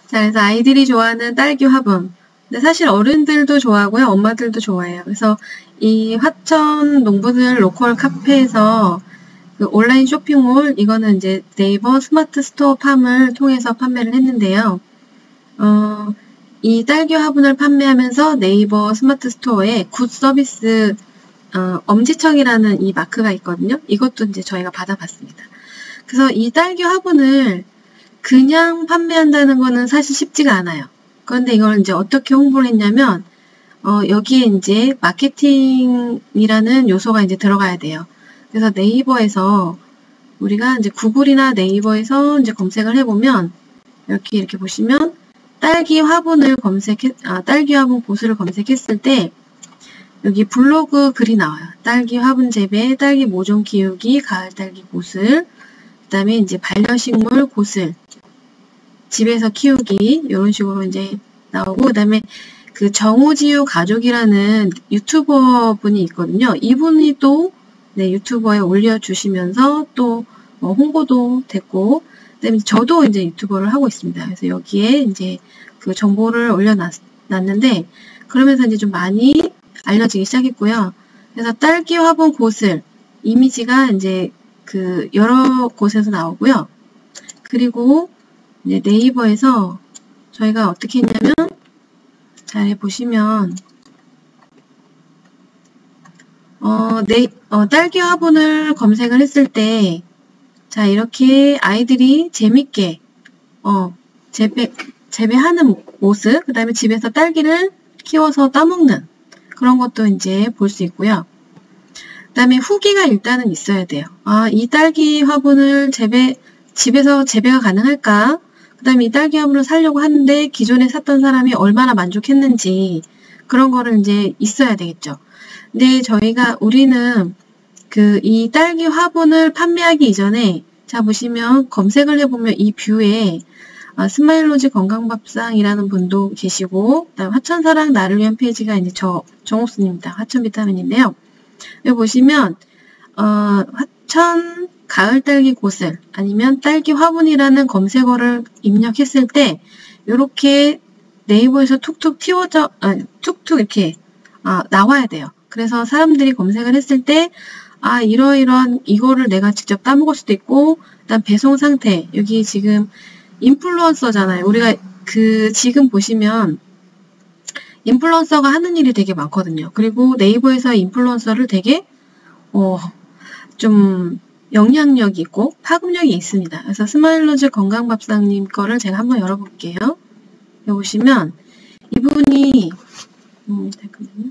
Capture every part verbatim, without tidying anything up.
자, 그래서 아이들이 좋아하는 딸기 화분. 근데 사실 어른들도 좋아하고요. 엄마들도 좋아해요. 그래서 이 화천 농부들 로컬 카페에서 그 온라인 쇼핑몰, 이거는 이제 네이버 스마트 스토어 팜을 통해서 판매를 했는데요. 어, 이 딸기 화분을 판매하면서 네이버 스마트 스토어에 굿 서비스 어, 엄지척이라는 이 마크가 있거든요. 이것도 이제 저희가 받아봤습니다. 그래서 이 딸기 화분을 그냥 판매한다는 거는 사실 쉽지가 않아요. 그런데 이걸 이제 어떻게 홍보를 했냐면, 어, 여기에 이제 마케팅이라는 요소가 이제 들어가야 돼요. 그래서 네이버에서 우리가 이제 구글이나 네이버에서 이제 검색을 해보면, 이렇게 이렇게 보시면 딸기 화분을 검색해, 아, 딸기 화분 고수를 검색했을 때, 여기 블로그 글이 나와요. 딸기 화분 재배, 딸기 모종 키우기, 가을 딸기 고슬, 그 다음에 이제 반려식물 고슬, 집에서 키우기, 이런 식으로 이제 나오고, 그 다음에 그 정우지유 가족이라는 유튜버 분이 있거든요. 이분이 또 네, 유튜버에 올려주시면서 또 뭐 홍보도 됐고, 그 다음에 저도 이제 유튜버를 하고 있습니다. 그래서 여기에 이제 그 정보를 올려놨는데, 그러면서 이제 좀 많이 알려지기 시작했고요. 그래서 딸기 화분 고슬 이미지가 이제 그 여러 곳에서 나오고요. 그리고 이제 네이버에서 저희가 어떻게 했냐면, 잘 보시면 어, 네, 어, 딸기 화분을 검색을 했을 때, 자, 이렇게 아이들이 재밌게 어, 재배, 재배하는 모습, 그 다음에 집에서 딸기를 키워서 따먹는 그런 것도 이제 볼 수 있고요. 그 다음에 후기가 일단은 있어야 돼요. 아, 이 딸기 화분을 재배, 집에서 재배가 가능할까? 그 다음에 이 딸기 화분을 사려고 하는데 기존에 샀던 사람이 얼마나 만족했는지 그런 거를 이제 있어야 되겠죠. 근데 저희가, 우리는 그 이 딸기 화분을 판매하기 이전에, 자, 보시면 검색을 해보면 이 뷰에 아, 스마일로즈 건강밥상이라는 분도 계시고, 그다음 화천사랑 나를 위한 페이지가 이제 저 정옥순입니다. 화천 비타민인데요. 여기 보시면 어, 화천 가을 딸기 고슬 아니면 딸기 화분이라는 검색어를 입력했을 때 이렇게 네이버에서 툭툭 튀어져 아, 툭툭 이렇게 아, 나와야 돼요. 그래서 사람들이 검색을 했을 때 아, 이러이러한 이거를 내가 직접 따먹을 수도 있고, 그다음 배송 상태, 여기 지금 인플루언서잖아요. 우리가 그 지금 보시면 인플루언서가 하는 일이 되게 많거든요. 그리고 네이버에서 인플루언서를 되게 어, 좀 영향력이 있고 파급력이 있습니다. 그래서 스마일로즈 건강밥상님 거를 제가 한번 열어볼게요. 여기 보시면 이분이 음, 잠깐만요.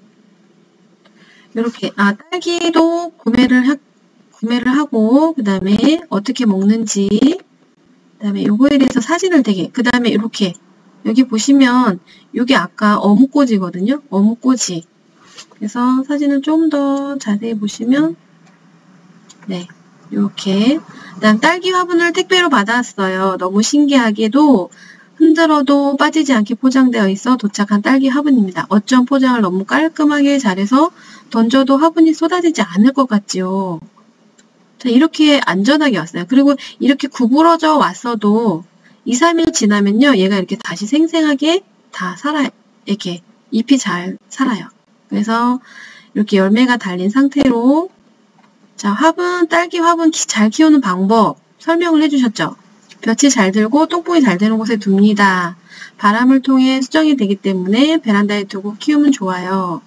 이렇게 아 딸기도 구매를 하, 구매를 하고 그 다음에 어떻게 먹는지 그 다음에 요거에 대해서 사진을 되게 그 다음에 이렇게 여기 보시면 요게 아까 어묵꼬지거든요. 어묵꼬지. 그래서 사진을 좀 더 자세히 보시면 네 이렇게 그다음 딸기 화분을 택배로 받았어요. 너무 신기하게도 흔들어도 빠지지 않게 포장되어 있어 도착한 딸기 화분입니다. 어쩜 포장을 너무 깔끔하게 잘해서 던져도 화분이 쏟아지지 않을 것 같지요. 자, 이렇게 안전하게 왔어요. 그리고 이렇게 구부러져 왔어도 이, 삼 일 지나면요. 얘가 이렇게 다시 생생하게 다 살아요. 이렇게 잎이 잘 살아요. 그래서 이렇게 열매가 달린 상태로 자, 화분, 딸기 화분 잘 키우는 방법 설명을 해주셨죠. 볕이 잘 들고 똥봉이 잘 되는 곳에 둡니다. 바람을 통해 수정이 되기 때문에 베란다에 두고 키우면 좋아요.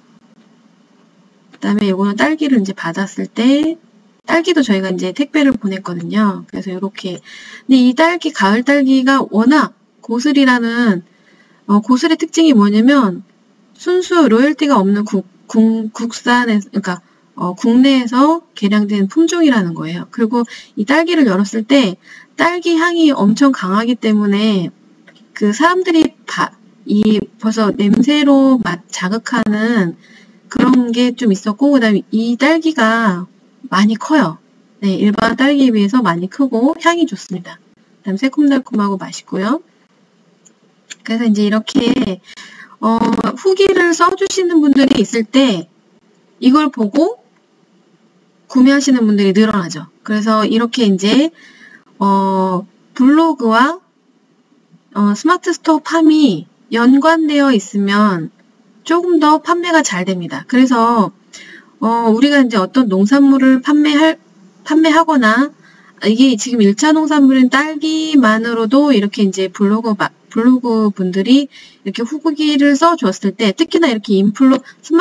그 다음에 이거는 딸기를 이제 받았을 때 딸기도 저희가 이제 택배를 보냈거든요. 그래서 이렇게 근데 이 딸기 가을 딸기가 워낙 고슬이라는 어, 고슬의 특징이 뭐냐면 순수 로열티가 없는 국, 국, 국산에 그러니까 어, 국내에서 개량된 품종이라는 거예요. 그리고 이 딸기를 열었을 때 딸기 향이 엄청 강하기 때문에 그 사람들이 바, 이 벌써 냄새로 맛 자극하는 그런 게 좀 있었고, 그 다음에 이 딸기가 많이 커요. 네, 일반 딸기에 비해서 많이 크고 향이 좋습니다. 그 다음 새콤달콤하고 맛있고요. 그래서 이제 이렇게 어, 후기를 써주시는 분들이 있을 때 이걸 보고 구매하시는 분들이 늘어나죠. 그래서 이렇게 이제 어, 블로그와 어, 스마트 스토어 팜이 연관되어 있으면 조금 더 판매가 잘 됩니다. 그래서 어, 우리가 이제 어떤 농산물을 판매할 판매하거나 이게 지금 일 차 농산물인 딸기만으로도 이렇게 이제 블로그 블로그 분들이 이렇게 후기를 써줬을 때, 특히나 이렇게 인플루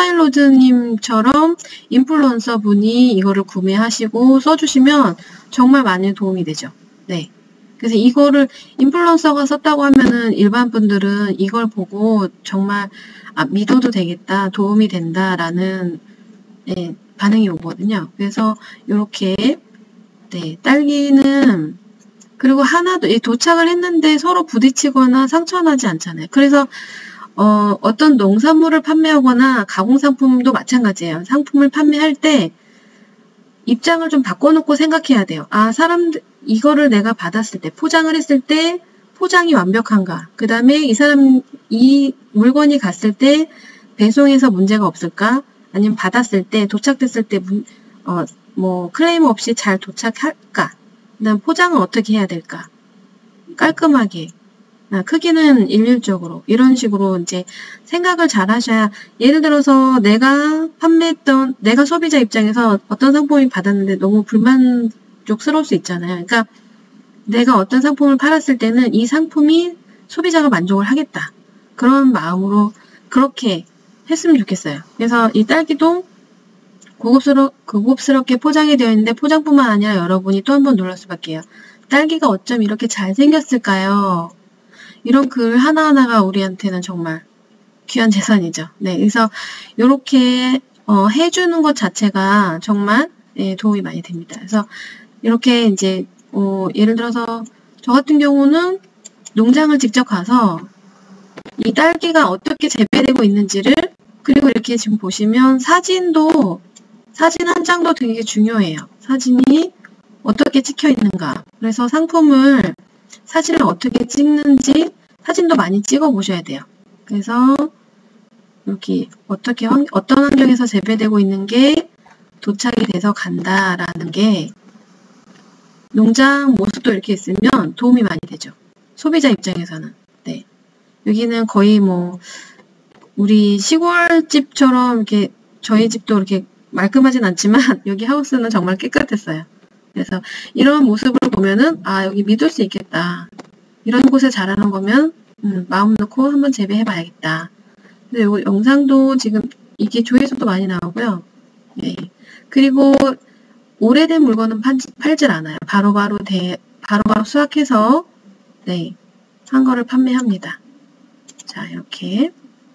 스마일로즈님처럼 인플루언서 분이 이거를 구매하시고 써주시면 정말 많이 도움이 되죠. 네. 그래서 이거를 인플루언서가 썼다고 하면은 일반 분들은 이걸 보고 정말 아, 믿어도 되겠다, 도움이 된다라는 네, 반응이 오거든요. 그래서 이렇게 네, 딸기는 그리고 하나도 도착을 했는데 서로 부딪히거나 상처나지 않잖아요. 그래서 어, 어떤 농산물을 판매하거나 가공상품도 마찬가지예요. 상품을 판매할 때 입장을 좀 바꿔놓고 생각해야 돼요. 아, 사람들 이거를 내가 받았을 때, 포장을 했을 때 포장이 완벽한가? 그 다음에 이 사람 이 물건이 갔을 때 배송에서 문제가 없을까? 아니면 받았을 때, 도착됐을 때 문, 어, 뭐 클레임 없이 잘 도착할까? 그다음 포장은 어떻게 해야 될까? 깔끔하게, 아, 크기는 일률적으로 이런 식으로 이제 생각을 잘 하셔야. 예를 들어서 내가 판매했던, 내가 소비자 입장에서 어떤 상품을 받았는데 너무 불만족스러울 수 있잖아요. 그러니까 내가 어떤 상품을 팔았을 때는 이 상품이 소비자가 만족을 하겠다, 그런 마음으로 그렇게 했으면 좋겠어요. 그래서 이 딸기도 고급스러, 고급스럽게 포장이 되어 있는데, 포장뿐만 아니라 여러분이 또 한 번 놀랄 수밖에 요. 딸기가 어쩜 이렇게 잘생겼을까요? 이런 글 하나하나가 우리한테는 정말 귀한 재산이죠. 네, 그래서 이렇게 어, 해주는 것 자체가 정말 예, 도움이 많이 됩니다. 그래서 이렇게 이제 어, 예를 들어서 저 같은 경우는 농장을 직접 가서 이 딸기가 어떻게 재배되고 있는지를, 그리고 이렇게 지금 보시면 사진도, 사진 한 장도 되게 중요해요. 사진이 어떻게 찍혀 있는가. 그래서 상품을, 사진을 어떻게 찍는지 사진도 많이 찍어 보셔야 돼요. 그래서 이렇게 어떻게, 어떤 환경에서 재배되고 있는 게 도착이 돼서 간다라는 게 농장 모습도 이렇게 있으면 도움이 많이 되죠. 소비자 입장에서는. 네. 여기는 거의 뭐 우리 시골집처럼 이렇게, 저희 집도 이렇게 말끔하진 않지만 여기 하우스는 정말 깨끗했어요. 그래서 이런 모습을 보면은 아, 여기 믿을 수 있겠다. 이런 곳에 자라는 거면 음, 마음 놓고 한번 재배해 봐야겠다. 근데 요 영상도 지금 이게 조회수도 많이 나오고요. 네. 그리고 오래된 물건은 팔지, 팔질 않아요. 바로바로 대, 바로바로 수확해서 네, 한 거를 판매합니다. 자, 이렇게.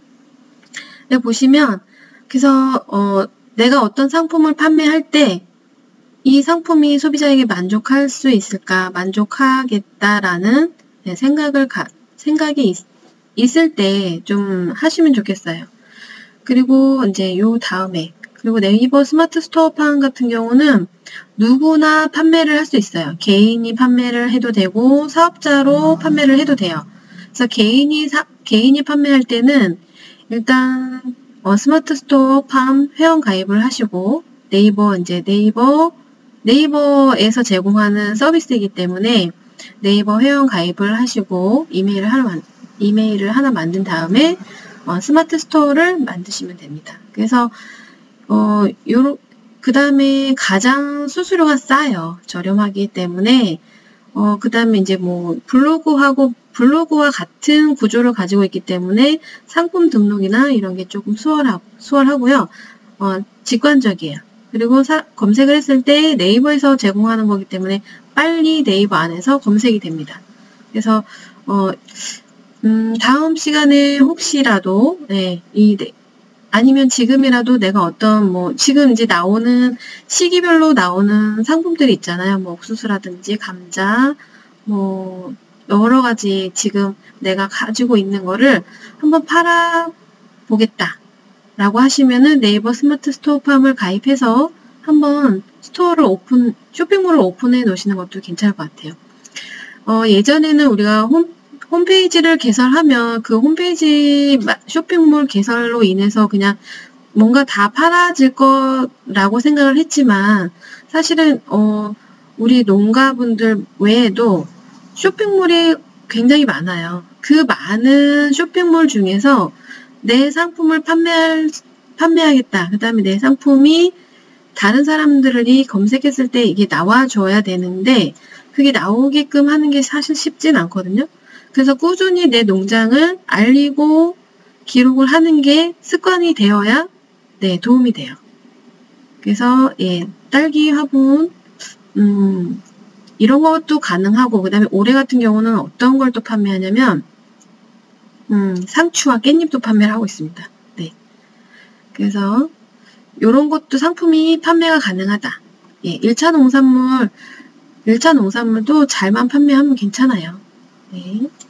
네, 보시면, 그래서, 어, 내가 어떤 상품을 판매할 때, 이 상품이 소비자에게 만족할 수 있을까, 만족하겠다라는 네, 생각을, 가, 생각이 있, 있을 때 좀 하시면 좋겠어요. 그리고 이제 요 다음에, 그리고 네이버 스마트 스토어판 같은 경우는 누구나 판매를 할 수 있어요. 개인이 판매를 해도 되고, 사업자로 판매를 해도 돼요. 그래서 개인이, 사, 개인이 판매할 때는 일단 어, 스마트 스토어 팜 회원 가입을 하시고, 네이버 이제 네이버 네이버에서 제공하는 서비스이기 때문에 네이버 회원 가입을 하시고 이메일을 하나 이메일을 하나 만든 다음에 어, 스마트 스토어를 만드시면 됩니다. 그래서 어, 요런 그 다음에 가장 수수료가 싸요. 저렴하기 때문에 어, 그 다음에 이제 뭐 블로그하고 블로그와 같은 구조를 가지고 있기 때문에 상품 등록이나 이런 게 조금 수월하고, 수월하고요. 어, 직관적이에요. 그리고 사, 검색을 했을 때 네이버에서 제공하는 거기 때문에 빨리 네이버 안에서 검색이 됩니다. 그래서 어, 음, 다음 시간에 혹시라도 네, 이 네, 아니면 지금이라도 내가 어떤 뭐 지금 이제 나오는 시기별로 나오는 상품들이 있잖아요. 뭐 옥수수라든지 감자, 뭐 여러 가지 지금 내가 가지고 있는 거를 한번 팔아 보겠다 라고 하시면은 네이버 스마트 스토어팜을 가입해서 한번 스토어를 오픈, 쇼핑몰을 오픈해 놓으시는 것도 괜찮을 것 같아요. 어, 예전에는 우리가 홈 홈페이지를 개설하면 그 홈페이지 쇼핑몰 개설로 인해서 그냥 뭔가 다 팔아질 거라고 생각을 했지만 사실은 어, 우리 농가분들 외에도 쇼핑몰이 굉장히 많아요. 그 많은 쇼핑몰 중에서 내 상품을 판매할, 판매하겠다. 그 다음에 내 상품이 다른 사람들이 검색했을 때 이게 나와줘야 되는데 그게 나오게끔 하는 게 사실 쉽진 않거든요. 그래서 꾸준히 내 농장을 알리고 기록을 하는 게 습관이 되어야 네, 도움이 돼요. 그래서 예, 딸기 화분 음, 이런 것도 가능하고 그 다음에 올해 같은 경우는 어떤 걸 또 판매하냐면 음, 상추와 깻잎도 판매를 하고 있습니다. 네. 그래서 요런 것도 상품이 판매가 가능하다. 예, 일 차 농산물 일 차 농산물도 잘만 판매하면 괜찮아요. 네.